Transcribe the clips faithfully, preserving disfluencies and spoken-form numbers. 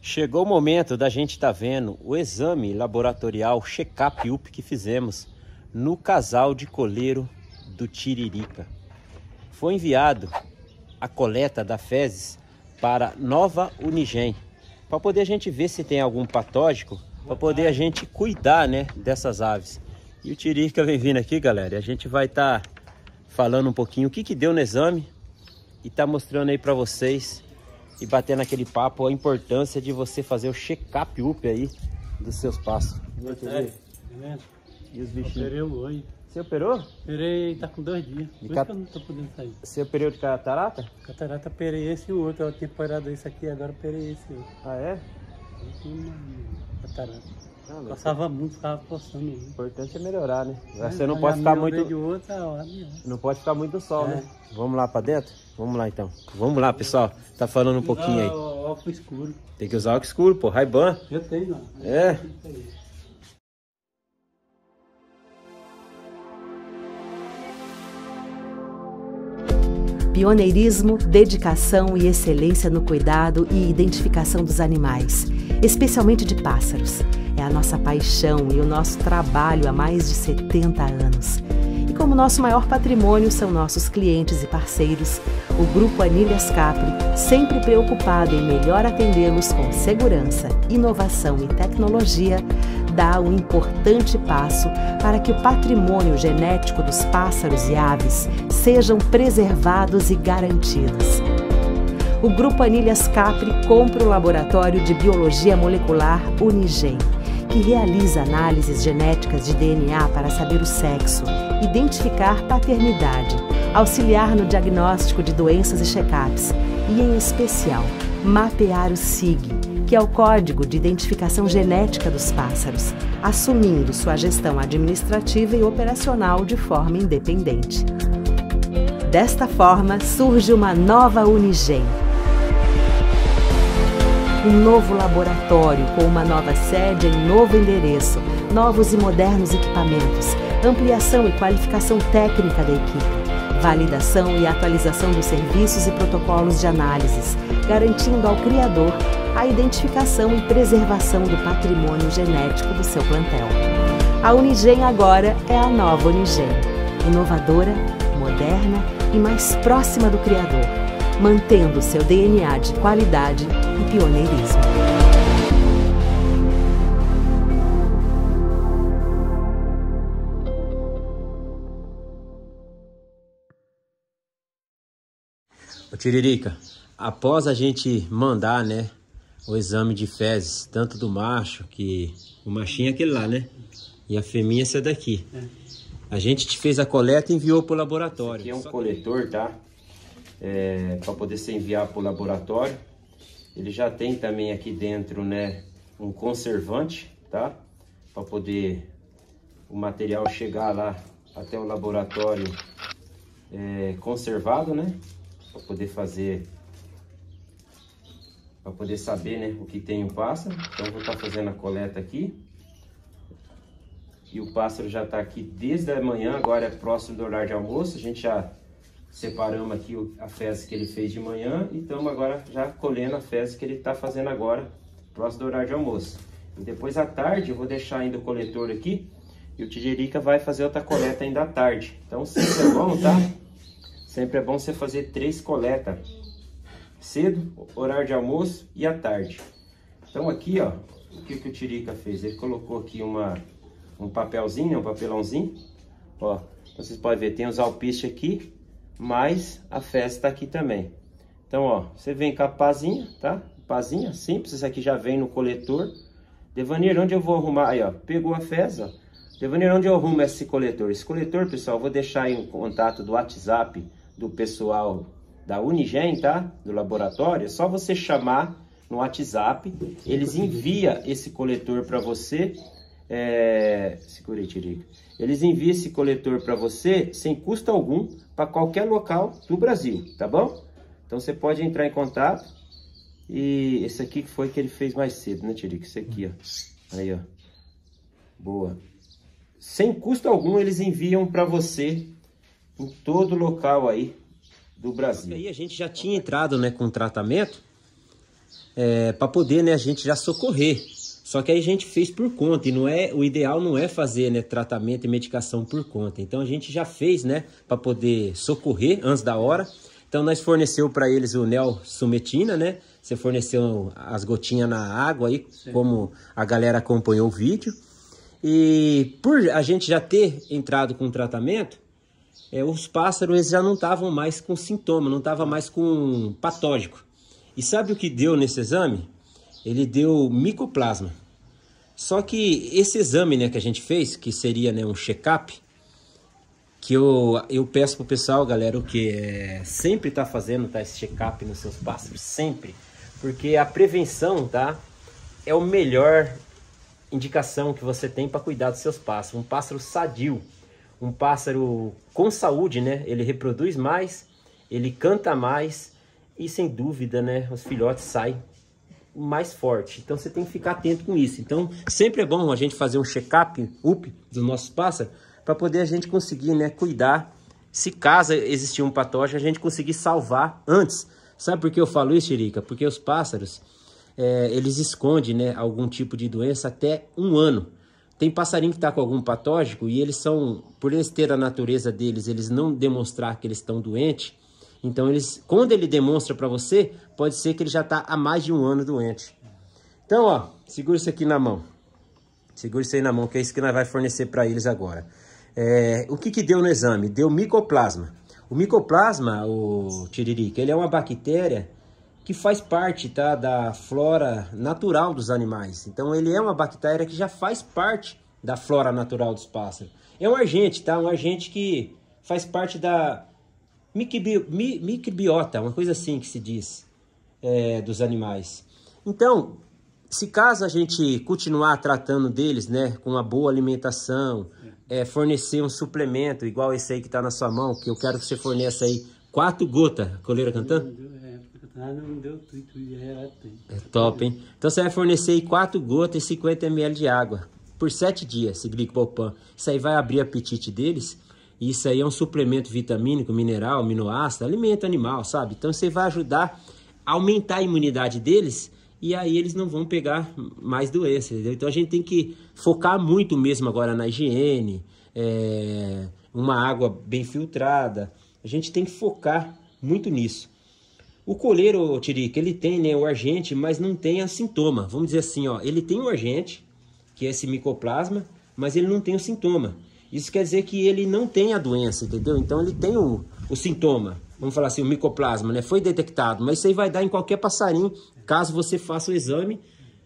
Chegou o momento da gente estar tá vendo o exame laboratorial check-up U P que fizemos no casal de coleiro do Tiririca. Foi enviado a coleta da fezes para Nova Unigem, para poder a gente ver se tem algum patógeno, para poder a gente cuidar, né, dessas aves. E o Tiririca vem vindo aqui, galera, e a gente vai estar tá falando um pouquinho o que que deu no exame e tá mostrando aí para vocês e batendo aquele papo a importância de você fazer o check-up U P aí dos seus pássaros. É, e os bichinhos? Operei hoje. Você operou? Operei, tá com dois dias. Por cat... isso que eu não tô podendo sair. Você operou de catarata? Catarata, operei esse e o outro. Eu tinha operado esse aqui, agora operei esse outro. Ah, é? Eu tinha uma catarata. Ah, Passava muito, ficava coçando. O importante é melhorar, né? É, você não pode ficar muito... De outro, é não pode ficar muito sol, é. né? Vamos lá pra dentro? Vamos lá então. Vamos lá, pessoal. Tá falando um pouquinho aí. Óculos escuro. Tem que usar óculos escuro, pô. Ray-Ban. Eu tenho, não. É. Pioneirismo, dedicação e excelência no cuidado e identificação dos animais, especialmente de pássaros. É a nossa paixão e o nosso trabalho há mais de setenta anos. E como nosso maior patrimônio são nossos clientes e parceiros, o Grupo Anilhas Capri, sempre preocupado em melhor atendê-los com segurança, inovação e tecnologia, dá um importante passo para que o patrimônio genético dos pássaros e aves sejam preservados e garantidos. O Grupo Anilhas Capri compra o Laboratório de Biologia Molecular Unigem, que realiza análises genéticas de D N A para saber o sexo, identificar paternidade, auxiliar no diagnóstico de doenças e check-ups e, em especial, mapear o S I G, que é o Código de Identificação Genética dos Pássaros, assumindo sua gestão administrativa e operacional de forma independente. Desta forma, surge uma nova Unigem. Um novo laboratório com uma nova sede em novo endereço, novos e modernos equipamentos, ampliação e qualificação técnica da equipe, validação e atualização dos serviços e protocolos de análises, garantindo ao criador a identificação e preservação do patrimônio genético do seu plantel. A Unigem agora é a nova Unigem, inovadora, moderna e mais próxima do criador, mantendo seu D N A de qualidade e pioneirismo. Ô Tiririca, após a gente mandar, né, o exame de fezes, tanto do macho, que o machinho é aquele lá, né, e a fêmea essa daqui. É. A gente te fez a coleta e enviou para o laboratório. Esse aqui é um coletor, tá? É, para poder ser enviado para o laboratório. Ele já tem também aqui dentro, né, um conservante, tá? Para poder o material chegar lá até o laboratório é, conservado, né? Para poder fazer, para poder saber, né, o que tem o pássaro. Então vou estar fazendo a coleta aqui. E o pássaro já está aqui desde a manhã, agora é próximo do horário de almoço. A gente já separamos aqui a fezes que ele fez de manhã e estamos agora já colhendo a fezes que ele está fazendo agora, próximo do horário de almoço. E depois à tarde eu vou deixar ainda o coletor aqui e o Tiririca vai fazer outra coleta ainda à tarde. Então sempre é bom, tá? Sempre é bom você fazer três coletas, cedo, horário de almoço e à tarde. Então aqui, ó, o que, que o Tiririca fez? Ele colocou aqui uma, um papelzinho, um papelãozinho, ó. Vocês podem ver, tem os alpistes aqui, mas a fezes está aqui também. Então, ó, você vem com a pazinha, tá? Pazinha simples, essa aqui já vem no coletor. Devaneiro, onde eu vou arrumar? Aí, ó, pegou a fezes, ó. Devaneiro, onde eu arrumo esse coletor? Esse coletor, pessoal, eu vou deixar aí um contato do WhatsApp do pessoal da Unigem, tá? Do laboratório. É só você chamar no WhatsApp, eles enviam esse coletor para você. É... Segura aí, Tiririca. Eles enviam esse coletor para você sem custo algum para qualquer local do Brasil, tá bom? Então você pode entrar em contato. E esse aqui que foi que ele fez mais cedo, né, Tiririca? Esse aqui, ó. Aí, ó. Boa. Sem custo algum eles enviam para você em todo local aí do Brasil. Aí a gente já tinha entrado, né, com tratamento. é, para poder, né, a gente já socorrer. Só que aí a gente fez por conta, e não é, o ideal não é fazer, né, tratamento e medicação por conta. Então a gente já fez, né, para poder socorrer antes da hora. Então nós forneceu para eles o Nel-Sumetina, né? Você forneceu as gotinhas na água aí, sim, como a galera acompanhou o vídeo. E por a gente já ter entrado com o tratamento, é, os pássaros eles já não estavam mais com sintoma, não estavam mais com patógeno. E sabe o que deu nesse exame? Ele deu micoplasma. Só que esse exame, né, que a gente fez, que seria, né, um check-up, que eu, eu peço pro pessoal, galera, o que é sempre tá fazendo, tá, esse check-up nos seus pássaros, sempre. Porque a prevenção, tá, é o melhor indicação que você tem para cuidar dos seus pássaros. Um pássaro sadio, um pássaro com saúde, né, ele reproduz mais, ele canta mais e, sem dúvida, né, os filhotes saem mais forte. Então você tem que ficar atento com isso. Então sempre é bom a gente fazer um check-up up dos nossos pássaros para poder a gente conseguir, né, cuidar. Se caso existir um patógeno, a gente conseguir salvar antes. Sabe por que eu falo isso, Chirica? Porque os pássaros, é, eles escondem, né, algum tipo de doença até um ano. Tem passarinho que está com algum patógeno e eles são, por eles ter a natureza deles, eles não demonstrar que eles estão doentes. Então, eles, quando ele demonstra para você, pode ser que ele já está há mais de um ano doente. Então, ó, segura isso aqui na mão. Segura isso aí na mão, que é isso que nós vamos fornecer para eles agora. É, o que que deu no exame? Deu micoplasma. O micoplasma, o Tiririca, ele é uma bactéria que faz parte, tá, da flora natural dos animais. Então, ele é uma bactéria que já faz parte da flora natural dos pássaros. É um agente, tá? Um agente que faz parte da microbiota, uma coisa assim que se diz, é, dos animais. Então, se caso a gente continuar tratando deles, né, com uma boa alimentação, é, fornecer um suplemento, igual esse aí que está na sua mão, que eu quero que você forneça aí quatro gotas, coleira cantando? Não deu tudo, é top, hein? Então você vai fornecer aí quatro gotas e cinquenta mililitros de água por sete dias, esse Glicopan. Isso aí vai abrir o apetite deles. Isso aí é um suplemento vitamínico, mineral, aminoácido, alimento animal, sabe? Então você vai ajudar a aumentar a imunidade deles e aí eles não vão pegar mais doenças, entendeu? Então a gente tem que focar muito mesmo agora na higiene, é, uma água bem filtrada. A gente tem que focar muito nisso. O coleiro, Tirica, ele tem, né, o agente, mas não tem a sintoma. Vamos dizer assim, ó, ele tem o agente, que é esse micoplasma, mas ele não tem o sintoma. Isso quer dizer que ele não tem a doença, entendeu? Então ele tem o, o sintoma, vamos falar assim, o micoplasma, né? Foi detectado, mas isso aí vai dar em qualquer passarinho, caso você faça o exame,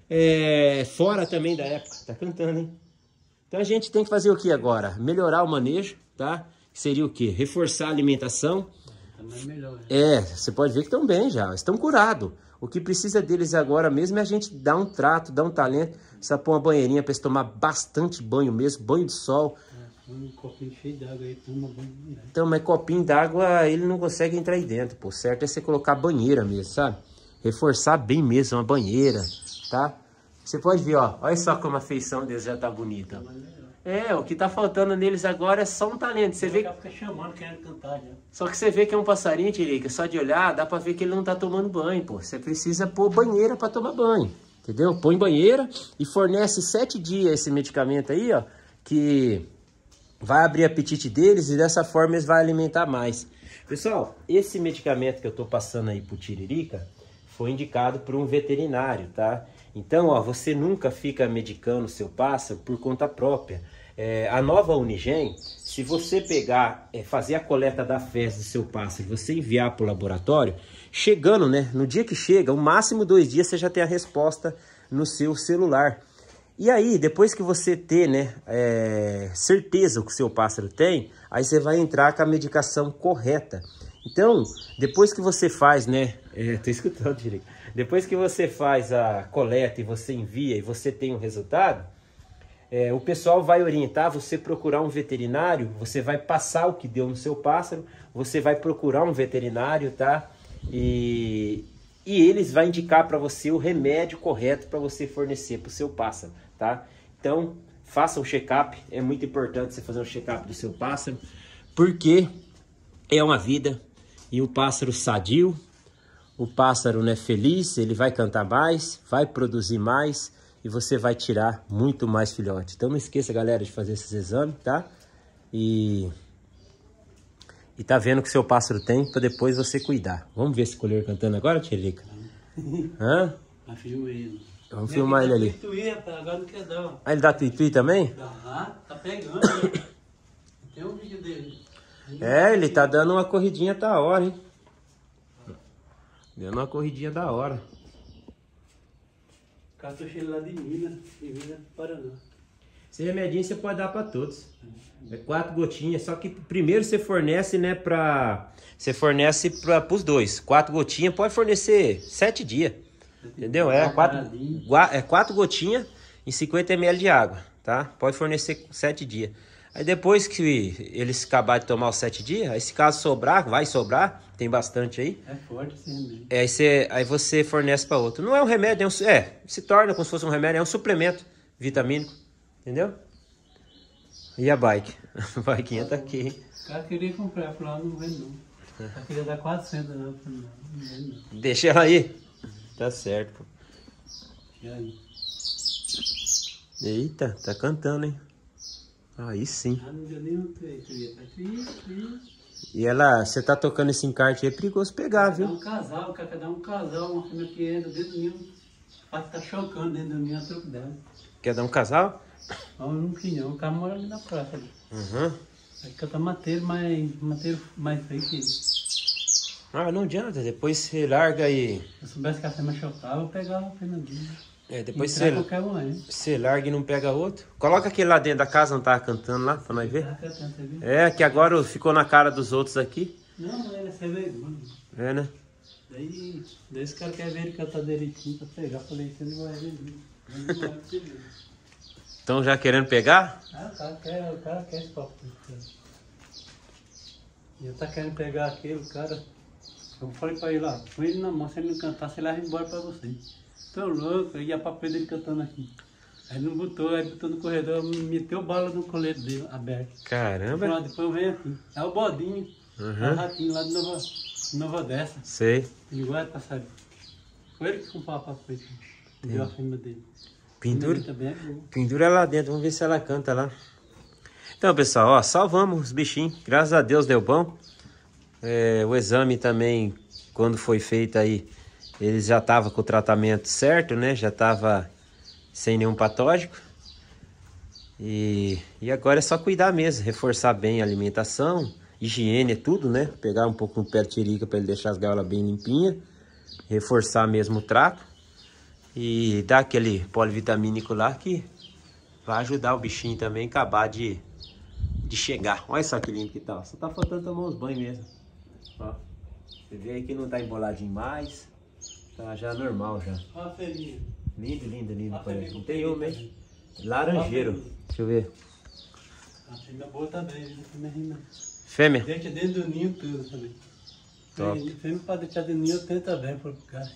é, fora também da época. Tá cantando, hein? Então a gente tem que fazer o que agora? Melhorar o manejo, tá? Que seria o quê? Reforçar a alimentação. Também melhor, né? É, você pode ver que estão bem já, estão curados. O que precisa deles agora mesmo é a gente dar um trato, dar um talento, precisa pôr uma banheirinha para eles tomar bastante banho mesmo, banho de sol. Um copinho cheio d'água aí, toma banho. Então, mas copinho d'água, ele não consegue entrar aí dentro, pô. Certo é você colocar banheira mesmo, sabe? Reforçar bem mesmo uma banheira, tá? Você pode ver, ó. Olha só como a feição deles já tá bonita. É, o que tá faltando neles agora é só um talento. Você vê... Fica chamando, querendo cantar já. Só que você vê que é um passarinho, Tirica, só de olhar, dá pra ver que ele não tá tomando banho, pô. Você precisa pôr banheira pra tomar banho, entendeu? Põe banheira e fornece sete dias esse medicamento aí, ó, que vai abrir o apetite deles e dessa forma eles vão alimentar mais. Pessoal, esse medicamento que eu tô passando aí pro Tiririca foi indicado por um veterinário, tá? Então, ó, você nunca fica medicando o seu pássaro por conta própria. É, a nova Unigen, se você pegar, é, fazer a coleta da fezes do seu pássaro e você enviar para o laboratório, chegando, né, no dia que chega, o máximo dois dias você já tem a resposta no seu celular. E aí, depois que você ter, né, é, certeza que o seu pássaro tem, aí você vai entrar com a medicação correta. Então, depois que você faz, né, é, tô escutando direito. Depois que você faz a coleta e você envia e você tem um resultado, é, o pessoal vai orientar você procurar um veterinário, você vai passar o que deu no seu pássaro, você vai procurar um veterinário, tá? E, e eles vão indicar para você o remédio correto para você fornecer para o seu pássaro, tá? Então, faça um check-up, é muito importante você fazer um check-up do seu pássaro, porque é uma vida e um pássaro sadio, o pássaro, né, feliz, ele vai cantar mais, vai produzir mais e você vai tirar muito mais filhote. Então não esqueça, galera, de fazer esses exames, tá? E, e tá vendo o que o seu pássaro tem para depois você cuidar. Vamos ver esse colher cantando agora, Tiririca? Hã? Vai filmar ele. Vamos filmar ele ali. Tuituí, agora não quer dar. Ah, ele dá tuituí também? Ah, tá pegando. Né? Tem um vídeo dele. É, ele tá dando uma corridinha da hora, hein? Dando uma corridinha da hora. Cartucheiro lá de Minas, de Minas do Paraná. Esse remedinho você pode dar pra todos. É quatro gotinhas, só que primeiro você fornece, né, pra... Você fornece pra, pros dois. Quatro gotinhas pode fornecer sete dias. Entendeu? É quatro, é quatro gotinhas em cinquenta mililitros de água, tá? Pode fornecer sete dias. Aí depois que eles acabarem de tomar os sete dias, aí se caso sobrar, vai sobrar, tem bastante aí. É forte esse remédio. É, aí, você, aí você fornece para outro. Não é um remédio, é, um, é, se torna como se fosse um remédio, é um suplemento vitamínico, entendeu? E a bike? A biquinha tá aqui, hein? O cara queria comprar, falou, não vende não. O cara queria dar quatrocentos, não, não, não vende não. Deixa ela aí. Tá certo, pô. E aí? Eita, tá cantando, hein? Aí sim. Ah, não deu nenhum trecho, ia tá triste. E ela, você tá tocando esse encarte aí, é perigoso pegar, viu? Dá um casal, o cara quer dar um casal, uma fêmea que entra dentro do ninho, pode estar chocando dentro do ninho a troco dela. Quer dar um casal? Olha um quinhão, o cara mora ali na praça ali. Uhum. Aí canta mateiro, mas mateiro mais feio que ele. Ah, não adianta, depois você larga e... Se eu soubesse que a fêmea chocava, eu pegava a fêmea dele. É, depois Entrar você, qualquer um aí. você larga e não pega outro. Coloca aquele lá dentro da casa, não tava cantando lá, pra nós ver. Ah, tá, tá, tá, viu? É, que agora ficou na cara dos outros aqui. Não, ele é sem vergonha. É, né? Daí, daí esse cara quer ver ele cantar direitinho pra pegar. Eu falei, você não vai ver não. Estão já querendo pegar? Ah, o cara quer, o cara quer esse papo. E eu tá querendo pegar aquele, o cara... Eu falei pra ele lá, põe ele na mão, se ele não cantar, você leva embora pra você. Tô louco, aí ia pra pé dele cantando aqui. Aí não botou, aí botou no corredor, meteu bala no colete dele, aberto. Caramba. Falei, depois eu venho aqui. É o bodinho, Uhum. é o ratinho lá de Nova, Nova Odessa. Sei. Igual é passarinho. Foi ele que comprou a papo ele. Deu a fêmea dele. Pendura, Também é boa. pendura ela lá dentro, vamos ver se ela canta lá. Então, pessoal, ó, salvamos os bichinhos. Graças a Deus deu bom. É, o exame também, quando foi feito aí, eles já estavam com o tratamento certo, né? Já estava sem nenhum patógeno. E, e agora é só cuidar mesmo, reforçar bem a alimentação, higiene, é tudo, né? Pegar um pouco no pé de tirica para ele deixar as gaiolas bem limpinhas. Reforçar mesmo o trato. E dar aquele polivitamínico lá que vai ajudar o bichinho também a acabar de, de chegar. Olha só que lindo que tá. Só tá faltando tomar uns banhos mesmo. Ó, você vê aí que não tá emboladinho mais. Tá já normal já. Olha a fêmea. Lindo, lindo, lindo. A fêmea Não que tem eu uma, peguei hein? Laranjeiro. Deixa eu ver. A fêmea boa também, viu? A fêmea rima. Fêmea. Deixa dentro do ninho tudo também. Top. Fêmea pra deixar dentro do ninho, tenta bem pro cara.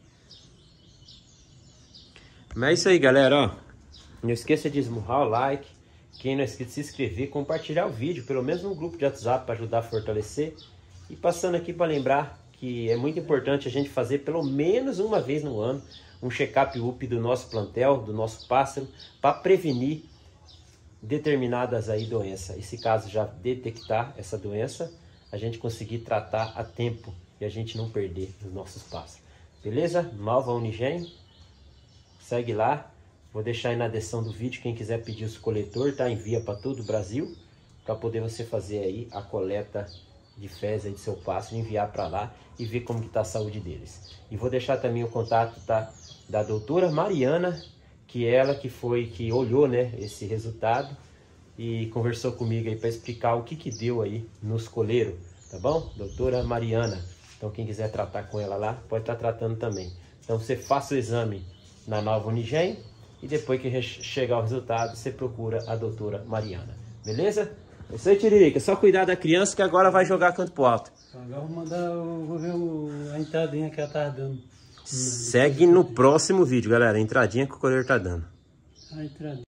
Mas é isso aí, galera, ó. Não esqueça de esmurrar o like. Quem não esqueça de se inscrever, compartilhar o vídeo, pelo menos no grupo de WhatsApp, para ajudar a fortalecer. E passando aqui para lembrar que é muito importante a gente fazer pelo menos uma vez no ano um check-up U P do nosso plantel, do nosso pássaro, para prevenir determinadas aí doenças. E se caso já detectar essa doença, a gente conseguir tratar a tempo e a gente não perder os nossos pássaros. Beleza? Malva Unigem. Segue lá, vou deixar aí na descrição do vídeo, quem quiser pedir os coletores, tá? Envia para todo o Brasil, para poder você fazer aí a coleta de fezes aí do seu pássaro, enviar para lá e ver como que tá a saúde deles. E vou deixar também o contato, tá, da doutora Mariana, que é ela que foi, que olhou, né, esse resultado e conversou comigo aí para explicar o que que deu aí nos coleiros, tá bom? Doutora Mariana. Então quem quiser tratar com ela lá, pode estar tratando também. Então você faça o exame na Nova Unigem e depois que chegar o resultado, você procura a doutora Mariana. Beleza? É isso aí, Tiririca. Só cuidar da criança que agora vai jogar canto pro alto. Agora vou mandar, vou ver o, a entradinha que ela tá dando. Segue no próximo vídeo, galera. A entradinha que o coleiro tá dando. A entradinha.